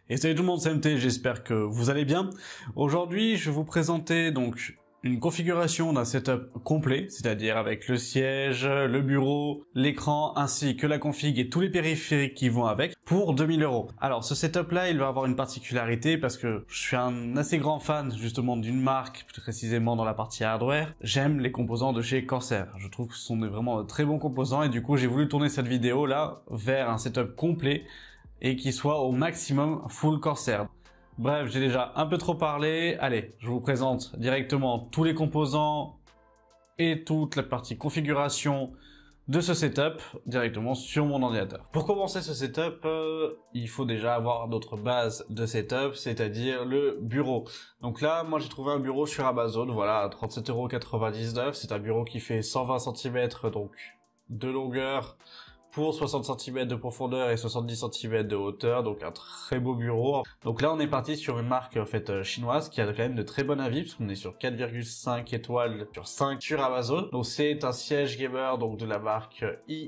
Et salut tout le monde, c'est MT, j'espère que vous allez bien. Aujourd'hui, je vais vous présenter donc une configuration d'un setup complet, c'est-à-dire avec le siège, le bureau, l'écran, ainsi que la config et tous les périphériques qui vont avec, pour 2000 €. Alors ce setup-là, il va avoir une particularité parce que je suis un assez grand fan justement d'une marque, plus précisément dans la partie hardware. J'aime les composants de chez Corsair. Je trouve que ce sont vraiment de très bons composants et du coup, j'ai voulu tourner cette vidéo-là vers un setup complet et qui soit au maximum full Corsair. Bref, j'ai déjà un peu trop parlé. Allez, je vous présente directement tous les composants et toute la partie configuration de ce setup directement sur mon ordinateur. Pour commencer ce setup, il faut déjà avoir notre base de setup, c'est-à-dire le bureau. Donc là, moi j'ai trouvé un bureau sur Amazon, voilà, à 37,99 €. C'est un bureau qui fait 120 cm donc de longueur, pour 60 cm de profondeur et 70 cm de hauteur, donc un très beau bureau. Donc là on est parti sur une marque en fait chinoise qui a quand même de très bon avis, parce qu'on est sur 4,5 étoiles sur 5 sur Amazon. Donc c'est un siège gamer donc de la marque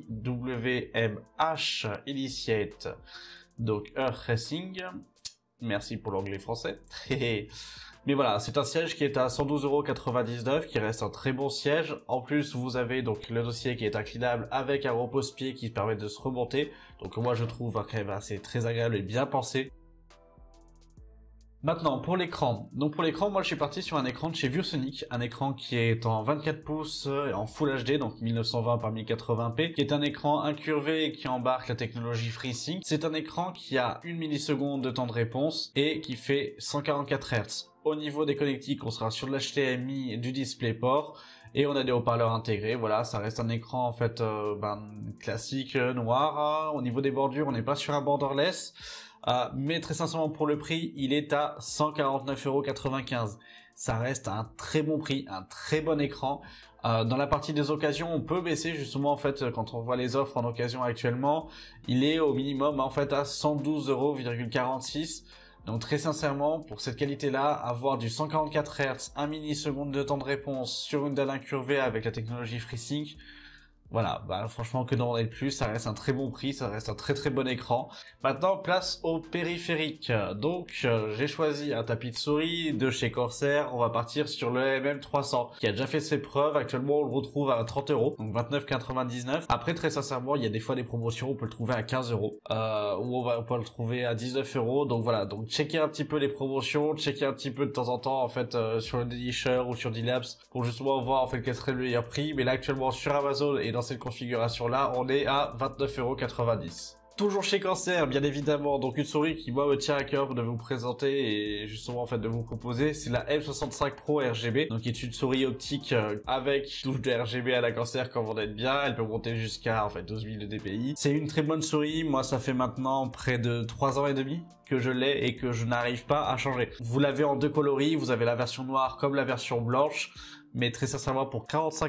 IWMH Initiate, donc Earth Racing. Merci pour l'anglais français. Mais voilà, c'est un siège qui est à 112,99 €, qui reste un très bon siège. En plus, vous avez donc le dossier qui est inclinable avec un repose-pied qui permet de se remonter. Donc moi, je trouve quand même assez très agréable et bien pensé. Maintenant, pour l'écran. Donc pour l'écran, moi je suis parti sur un écran de chez ViewSonic, un écran qui est en 24 pouces en Full HD, donc 1920 par 1080p, qui est un écran incurvé et qui embarque la technologie FreeSync. C'est un écran qui a 1 milliseconde de temps de réponse et qui fait 144 Hz. Au niveau des connectiques, on sera sur l'HDMI du DisplayPort et on a des haut-parleurs intégrés. Voilà, ça reste un écran en fait classique noir. Au niveau des bordures, on n'est pas sur un borderless. Mais très sincèrement, pour le prix, il est à 149,95 €. Ça reste un très bon prix, un très bon écran. Dans la partie des occasions, on peut baisser justement en fait quand on voit les offres en occasion actuellement. Il est au minimum en fait à 112,46 €. Donc très sincèrement, pour cette qualité-là, avoir du 144 Hz, 1 milliseconde de temps de réponse sur une dalle incurvée avec la technologie FreeSync, voilà, franchement que demander de plus, ça reste un très bon prix, ça reste un très très bon écran. Maintenant, place au périphérique. Donc, j'ai choisi un tapis de souris de chez Corsair. On va partir sur le MM300, qui a déjà fait ses preuves. Actuellement, on le retrouve à 30 €, donc 29,99 €. Après, très sincèrement, il y a des fois des promotions, on peut le trouver à 15 €, ou on peut le trouver à 19 €. Donc voilà, donc checker un petit peu les promotions, checker un petit peu de temps en temps, en fait, sur le Daily ou sur D-Labs, pour justement voir, en fait, quel serait le meilleur prix. Mais là, actuellement, sur Amazon et dans cette configuration-là, on est à 29,90 €. Toujours chez Corsair, bien évidemment, donc une souris qui moi me tient à cœur de vous présenter et justement en fait de vous proposer, c'est la M65 Pro RGB, donc qui est une souris optique avec touche de RGB à la Corsair comme on aime bien. Elle peut monter jusqu'à en fait 12 000 de dpi. C'est une très bonne souris. Moi, ça fait maintenant près de 3 ans et demi que je l'ai et que je n'arrive pas à changer. Vous l'avez en deux coloris, vous avez la version noire comme la version blanche. Mais très sincèrement, pour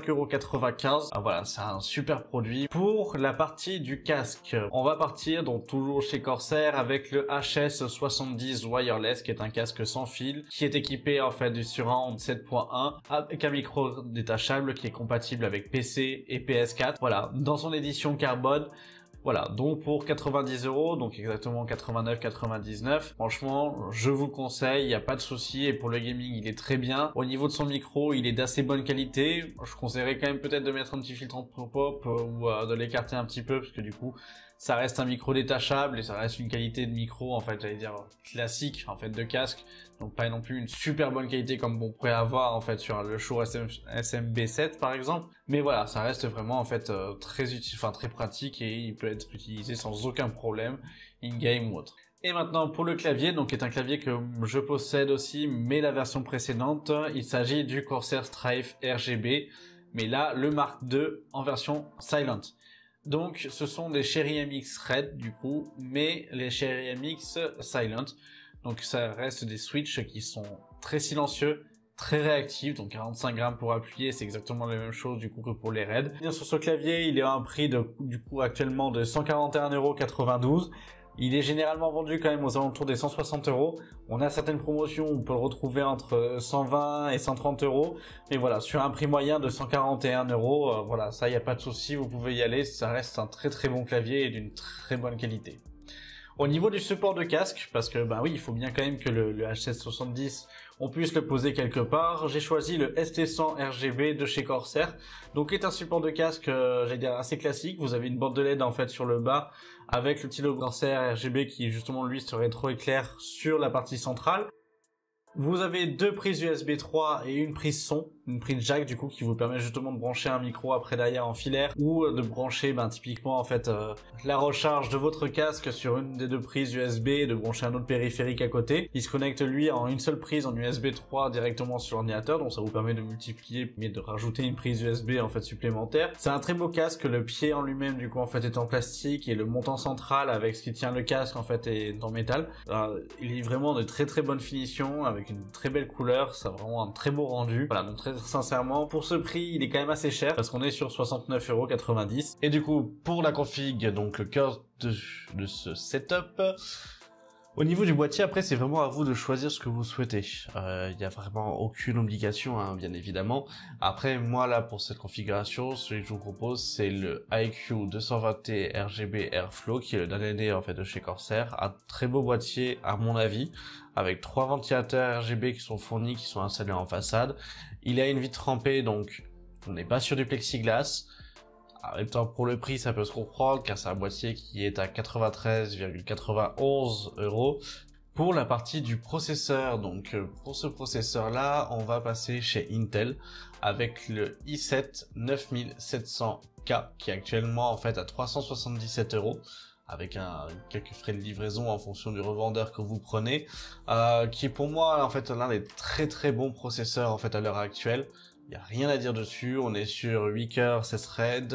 45,95 €, voilà, c'est un super produit. Pour la partie du casque, on va partir donc toujours chez Corsair avec le HS70 Wireless, qui est un casque sans fil, qui est équipé en fait du Surround 7.1 avec un micro détachable qui est compatible avec PC et PS4. Voilà, dans son édition carbone. Voilà, donc pour 90 €, donc exactement 89,99 €, franchement, je vous le conseille, il n'y a pas de souci, et pour le gaming, il est très bien. Au niveau de son micro, il est d'assez bonne qualité. Je conseillerais quand même peut-être de mettre un petit filtre en pop ou de l'écarter un petit peu, parce que du coup, ça reste un micro détachable et ça reste une qualité de micro, en fait, j'allais dire classique, en fait, de casque. Donc pas non plus une super bonne qualité comme on pourrait avoir en fait sur le Shure SMB7 par exemple. Mais voilà, ça reste vraiment en fait très utile, enfin très pratique, et il peut être utilisé sans aucun problème in-game ou autre. Et maintenant pour le clavier, donc qui est un clavier que je possède aussi, mais la version précédente, il s'agit du Corsair Strife RGB, mais là le Mark II en version Silent. Donc ce sont des Cherry MX Red du coup, mais les Cherry MX Silent. Donc ça reste des switches qui sont très silencieux, très réactifs, donc 45 grammes pour appuyer, c'est exactement la même chose du coup que pour les RAID. Bien sur ce clavier, il est à un prix du coup actuellement de 141,92 €. Il est généralement vendu quand même aux alentours des 160 €. On a certaines promotions où on peut le retrouver entre 120 et 130 €. Mais voilà, sur un prix moyen de 141 €, voilà, ça, il n'y a pas de souci, vous pouvez y aller. Ça reste un très très bon clavier et d'une très bonne qualité. Au niveau du support de casque, parce que bah oui, il faut bien quand même que le H770 on puisse le poser quelque part, j'ai choisi le ST100 RGB de chez Corsair, donc qui est un support de casque, j'allais dire assez classique. Vous avez une bande de LED en fait sur le bas avec le stylo Corsair RGB qui justement lui se rétroéclaire sur la partie centrale. Vous avez deux prises USB 3 et une prise son, une prise jack du coup qui vous permet justement de brancher un micro après derrière en filaire ou de brancher typiquement en fait la recharge de votre casque sur une des deux prises USB et de brancher un autre périphérique à côté. Il se connecte lui en une seule prise en USB 3 directement sur l'ordinateur, donc ça vous permet de multiplier mais de rajouter une prise USB en fait supplémentaire. C'est un très beau casque, le pied en lui-même du coup en fait est en plastique et le montant central avec ce qui tient le casque en fait est en métal. Il est vraiment de très très bonne finition avec une très belle couleur, ça a vraiment un très beau rendu. Voilà, donc très sincèrement, pour ce prix, il est quand même assez cher parce qu'on est sur 69,90 €. Et du coup, pour la config, donc le cœur de ce setup, au niveau du boîtier, après, c'est vraiment à vous de choisir ce que vous souhaitez. Il n'y a vraiment aucune obligation, hein, bien évidemment. Après, moi, là, pour cette configuration, celui que je vous propose, c'est le IQ 220T RGB Airflow, qui est le dernier en fait de chez Corsair. Un très beau boîtier, à mon avis, avec 3 ventilateurs RGB qui sont fournis, qui sont installés en façade. Il a une vitre trempée, donc on n'est pas sur du plexiglas. En même temps, pour le prix, ça peut se comprendre, car c'est un boîtier qui est à 93,91 €. Pour la partie du processeur, donc pour ce processeur-là, on va passer chez Intel avec le i7 9700K, qui est actuellement en fait à 377 €. Avec quelques frais de livraison en fonction du revendeur que vous prenez, qui est pour moi en fait l'un des très très bons processeurs en fait à l'heure actuelle. Il n'y a rien à dire dessus, on est sur 8 cœurs 16 threads,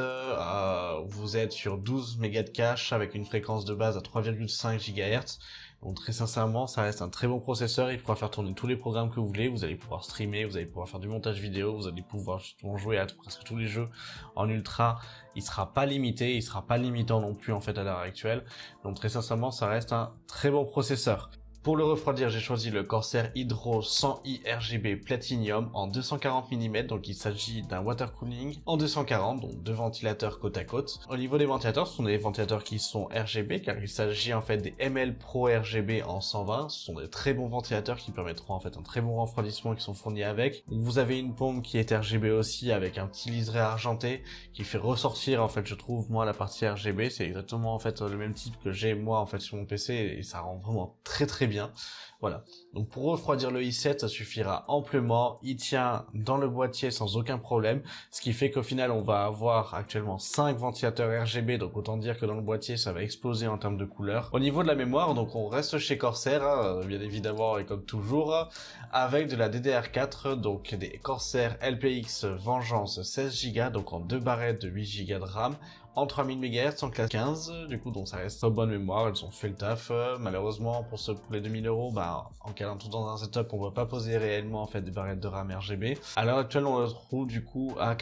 vous êtes sur 12 mégas de cache avec une fréquence de base à 3,5 GHz. Donc très sincèrement, ça reste un très bon processeur, il pourra faire tourner tous les programmes que vous voulez, vous allez pouvoir streamer, vous allez pouvoir faire du montage vidéo, vous allez pouvoir justement jouer à presque tous les jeux en ultra. Il sera pas limité, il sera pas limitant non plus en fait à l'heure actuelle. Donc très sincèrement, ça reste un très bon processeur. Pour le refroidir, j'ai choisi le Corsair Hydro 100i RGB Platinum en 240 mm, donc il s'agit d'un water cooling en 240, donc deux ventilateurs côte à côte. Au niveau des ventilateurs, ce sont des ventilateurs qui sont RGB, car il s'agit en fait des ML Pro RGB en 120. Ce sont des très bons ventilateurs qui permettront en fait un très bon refroidissement qui sont fournis avec. Vous avez une pompe qui est RGB aussi avec un petit liseré argenté qui fait ressortir en fait, je trouve moi, la partie RGB. C'est exactement en fait le même type que j'ai moi en fait sur mon PC et ça rend vraiment très très bien. Voilà. Donc pour refroidir le i7, ça suffira amplement. Il tient dans le boîtier sans aucun problème. Ce qui fait qu'au final, on va avoir actuellement 5 ventilateurs RGB. Donc autant dire que dans le boîtier, ça va exploser en termes de couleur. Au niveau de la mémoire, donc on reste chez Corsair, hein, bien évidemment, et comme toujours, avec de la DDR4, donc des Corsair LPX Vengeance 16 Go, donc en 2 barrettes de 8 Go de RAM, en 3000 MHz en classe 15, du coup donc ça reste en bonne mémoire, elles ont fait le taf. Malheureusement pour les 2000 €, en calant tout dans un setup, on ne peut pas poser réellement en fait des barrettes de RAM RGB. À l'heure actuelle, on le trouve du coup à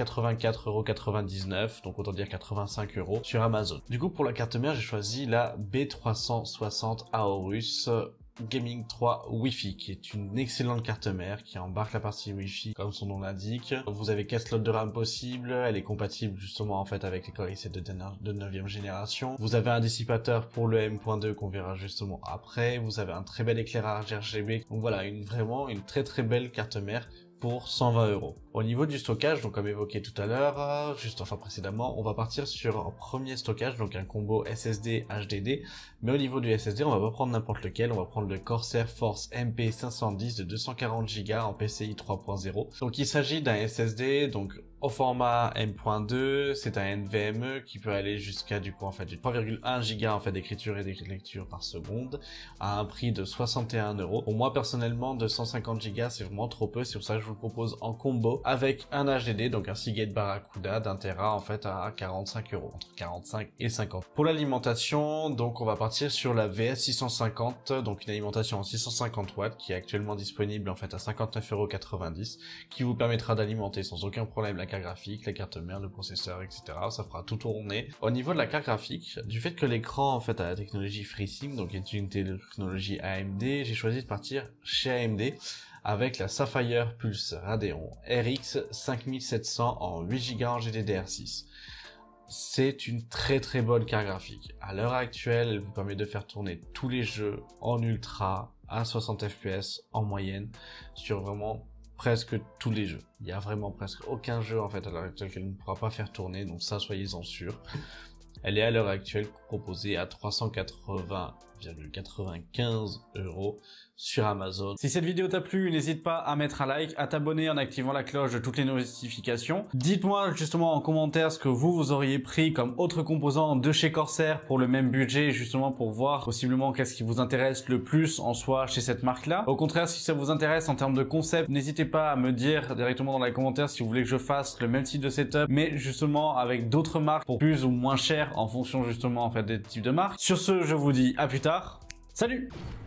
84,99 €, donc autant dire 85 € sur Amazon. Du coup pour la carte mère, j'ai choisi la B360 Aorus Gaming 3 Wi-Fi, qui est une excellente carte mère qui embarque la partie Wi-Fi comme son nom l'indique. Vous avez 4 slots de RAM possibles, elle est compatible justement en fait avec les Core i7 de 9e génération. Vous avez un dissipateur pour le M.2 qu'on verra justement après. Vous avez un très bel éclairage RGB. Donc voilà, vraiment une très très belle carte mère pour 120 €. Au niveau du stockage, donc comme évoqué tout à l'heure, précédemment, on va partir sur un premier stockage, donc un combo SSD HDD. Mais au niveau du SSD, on va pas prendre n'importe lequel, on va prendre le Corsair Force MP510 de 240 Go en PCI 3.0. Donc il s'agit d'un SSD donc au format M.2, c'est un NVMe qui peut aller jusqu'à du coup en fait du 3,1 Go en fait d'écriture et d'écriture par seconde à un prix de 61 €. Pour moi personnellement, 250 Go c'est vraiment trop peu, c'est pour ça que je vous le propose en combo avec un HDD, donc un Seagate Barracuda d'1 Tera en fait à 45 €, entre 45 et 50. Pour l'alimentation, donc on va partir sur la VS650, donc une alimentation en 650 watts qui est actuellement disponible en fait à 59,90 €, qui vous permettra d'alimenter sans aucun problème la carte graphique, la carte mère, le processeur, etc. Ça fera tout tourner. Au niveau de la carte graphique, du fait que l'écran en fait a la technologie FreeSync, donc est une technologie AMD, j'ai choisi de partir chez AMD avec la Sapphire Pulse Radeon RX 5700 en 8 Go en GDDR6. c'est une très bonne carte graphique. À l'heure actuelle, elle vous permet de faire tourner tous les jeux en ultra à 60 fps en moyenne sur vraiment presque tous les jeux. Il y a vraiment presque aucun jeu en fait à l'heure actuelle qu'elle ne pourra pas faire tourner, donc ça soyez-en sûrs. Elle est à l'heure actuelle proposée à 380,95 € sur Amazon. Si cette vidéo t'a plu, n'hésite pas à mettre un like, à t'abonner en activant la cloche de toutes les notifications. Dites-moi justement en commentaire ce que vous auriez pris comme autre composant de chez Corsair pour le même budget, justement pour voir possiblement qu'est-ce qui vous intéresse le plus en soi chez cette marque-là. Au contraire, si ça vous intéresse en termes de concept, n'hésitez pas à me dire directement dans les commentaires si vous voulez que je fasse le même type de setup, mais justement avec d'autres marques pour plus ou moins cher en fonction justement en fait des types de marques. Sur ce, je vous dis à plus tard. Salut!